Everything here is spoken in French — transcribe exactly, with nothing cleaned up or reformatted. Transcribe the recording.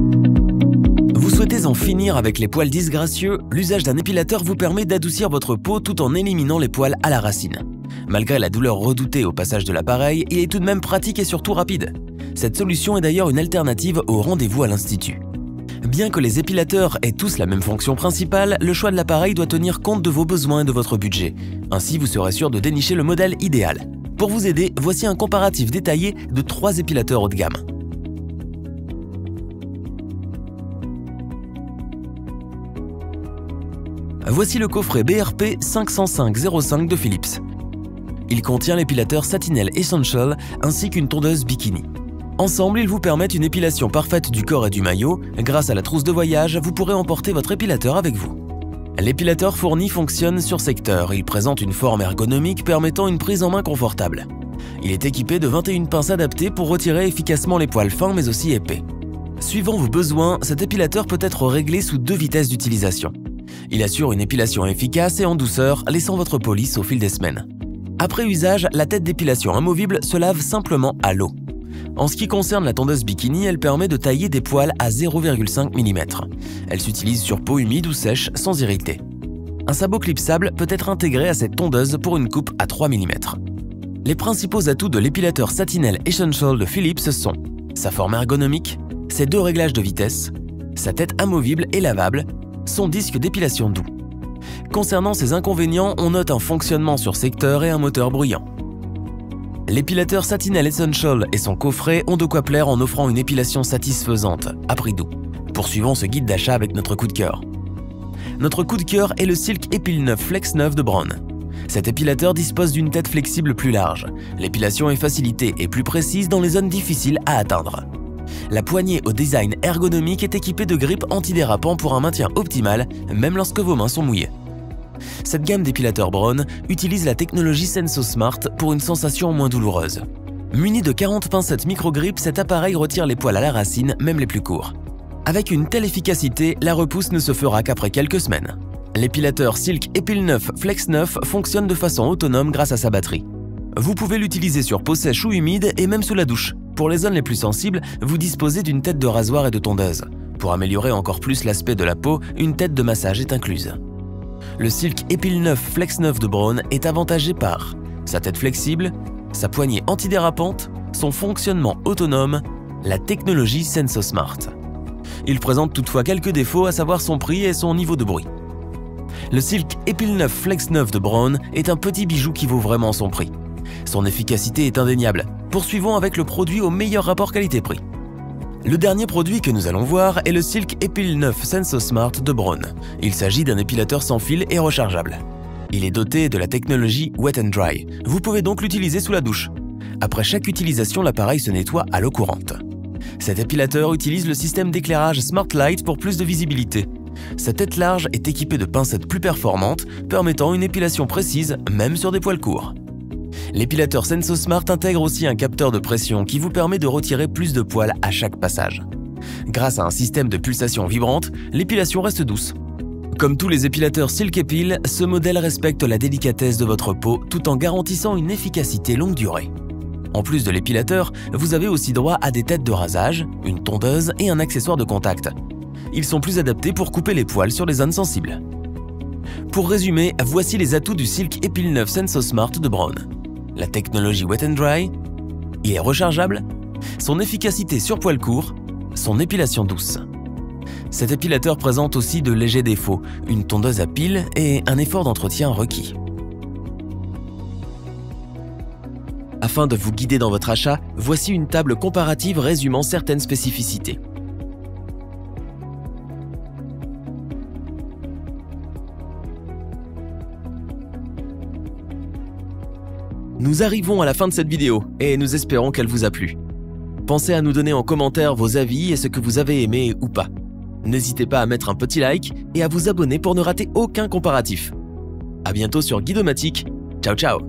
Vous souhaitez en finir avec les poils disgracieux? L'usage d'un épilateur vous permet d'adoucir votre peau tout en éliminant les poils à la racine. Malgré la douleur redoutée au passage de l'appareil, il est tout de même pratique et surtout rapide. Cette solution est d'ailleurs une alternative au rendez-vous à l'institut. Bien que les épilateurs aient tous la même fonction principale, le choix de l'appareil doit tenir compte de vos besoins et de votre budget. Ainsi, vous serez sûr de dénicher le modèle idéal. Pour vous aider, voici un comparatif détaillé de trois épilateurs haut de gamme. Voici le coffret B R P cinq cent cinq zéro cinq de Philips. Il contient l'épilateur Satinel Essential ainsi qu'une tondeuse bikini. Ensemble, ils vous permettent une épilation parfaite du corps et du maillot. Grâce à la trousse de voyage, vous pourrez emporter votre épilateur avec vous. L'épilateur fourni fonctionne sur secteur. Il présente une forme ergonomique permettant une prise en main confortable. Il est équipé de vingt et une pinces adaptées pour retirer efficacement les poils fins mais aussi épais. Suivant vos besoins, cet épilateur peut être réglé sous deux vitesses d'utilisation. Il assure une épilation efficace et en douceur, laissant votre peau lisse au fil des semaines. Après usage, la tête d'épilation amovible se lave simplement à l'eau. En ce qui concerne la tondeuse bikini, elle permet de tailler des poils à zéro virgule cinq millimètres. Elle s'utilise sur peau humide ou sèche sans irriter. Un sabot clipsable peut être intégré à cette tondeuse pour une coupe à trois millimètres. Les principaux atouts de l'épilateur Satinel Essential de Philips sont sa forme ergonomique, ses deux réglages de vitesse, sa tête amovible et lavable, son disque d'épilation doux. Concernant ses inconvénients, on note un fonctionnement sur secteur et un moteur bruyant. L'épilateur Satinel Essential et son coffret ont de quoi plaire en offrant une épilation satisfaisante, à prix doux. Poursuivons ce guide d'achat avec notre coup de cœur. Notre coup de cœur est le Silk Epil neuf Flex neuf de Braun. Cet épilateur dispose d'une tête flexible plus large. L'épilation est facilitée et plus précise dans les zones difficiles à atteindre. La poignée au design ergonomique est équipée de grippes antidérapants pour un maintien optimal, même lorsque vos mains sont mouillées. Cette gamme d'épilateurs Braun utilise la technologie SensoSmart pour une sensation moins douloureuse. Muni de quarante pincettes micro-grippes, cet appareil retire les poils à la racine, même les plus courts. Avec une telle efficacité, la repousse ne se fera qu'après quelques semaines. L'épilateur Silk Epil neuf Flex neuf fonctionne de façon autonome grâce à sa batterie. Vous pouvez l'utiliser sur peau sèche ou humide et même sous la douche. Pour les zones les plus sensibles, vous disposez d'une tête de rasoir et de tondeuse. Pour améliorer encore plus l'aspect de la peau, une tête de massage est incluse. Le Silk Epil neuf Flex neuf de Braun est avantagé par sa tête flexible, sa poignée antidérapante, son fonctionnement autonome, la technologie SensoSmart. Il présente toutefois quelques défauts, à savoir son prix et son niveau de bruit. Le Silk Epil neuf Flex neuf de Braun est un petit bijou qui vaut vraiment son prix. Son efficacité est indéniable. Poursuivons avec le produit au meilleur rapport qualité-prix. Le dernier produit que nous allons voir est le Silk Epil neuf SensoSmart de Braun. Il s'agit d'un épilateur sans fil et rechargeable. Il est doté de la technologie Wet and Dry. Vous pouvez donc l'utiliser sous la douche. Après chaque utilisation, l'appareil se nettoie à l'eau courante. Cet épilateur utilise le système d'éclairage Smart Light pour plus de visibilité. Sa tête large est équipée de pincettes plus performantes, permettant une épilation précise, même sur des poils courts. L'épilateur SensoSmart intègre aussi un capteur de pression qui vous permet de retirer plus de poils à chaque passage. Grâce à un système de pulsation vibrante, l'épilation reste douce. Comme tous les épilateurs Silk Epil, ce modèle respecte la délicatesse de votre peau tout en garantissant une efficacité longue durée. En plus de l'épilateur, vous avez aussi droit à des têtes de rasage, une tondeuse et un accessoire de contact. Ils sont plus adaptés pour couper les poils sur les zones sensibles. Pour résumer, voici les atouts du Silk Epil neuf SensoSmart de Braun. La technologie Wet and Dry, il est rechargeable, son efficacité sur poils courts, son épilation douce. Cet épilateur présente aussi de légers défauts, une tondeuse à piles et un effort d'entretien requis. Afin de vous guider dans votre achat, voici une table comparative résumant certaines spécificités. Nous arrivons à la fin de cette vidéo et nous espérons qu'elle vous a plu. Pensez à nous donner en commentaire vos avis et ce que vous avez aimé ou pas. N'hésitez pas à mettre un petit like et à vous abonner pour ne rater aucun comparatif. À bientôt sur Guidomatique. Ciao ciao.